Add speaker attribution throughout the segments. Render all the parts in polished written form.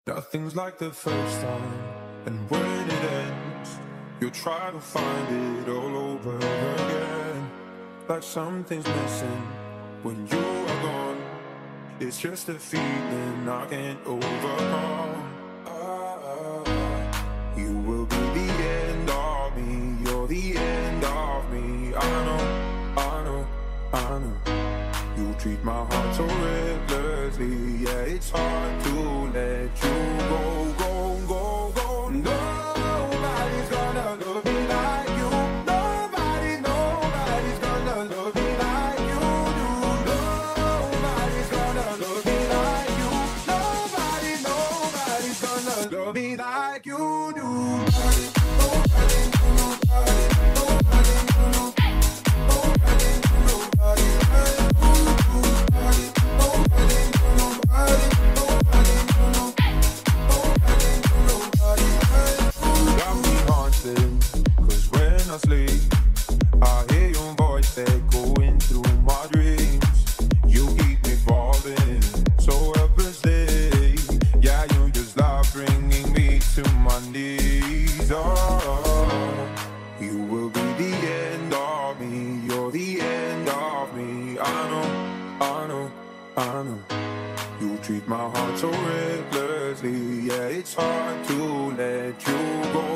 Speaker 1: Nothing's like the first time, and when it ends, you'll try to find it all over again. Like something's missing when you are gone. It's just a feeling I can't overcome. You will be the end of me, you're the end of me. I know. You treat my heart so recklessly. Yeah, it's hard to let you go. Nobody's gonna love me like you. Nobody's gonna love me like you do. Nobody's gonna love me like you. Nobody's gonna love me like you do. I hear your voice echoing through my dreams. You keep me falling so helplessly. Yeah, you just love bringing me to my knees. Oh, you will be the end of me, you're the end of me. I know. You treat my heart so recklessly. Yeah, it's hard to let you go.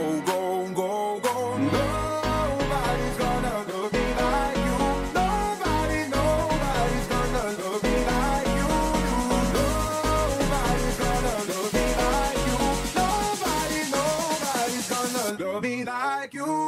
Speaker 1: Nobody's gonna love me like you. Nobody's gonna love me like you do. Nobody's gonna love me like you. Nobody's gonna love me like you.